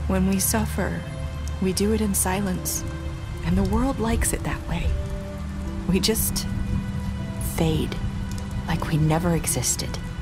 When we suffer, we do it in silence, and the world likes it that way. We just fade, like we never existed.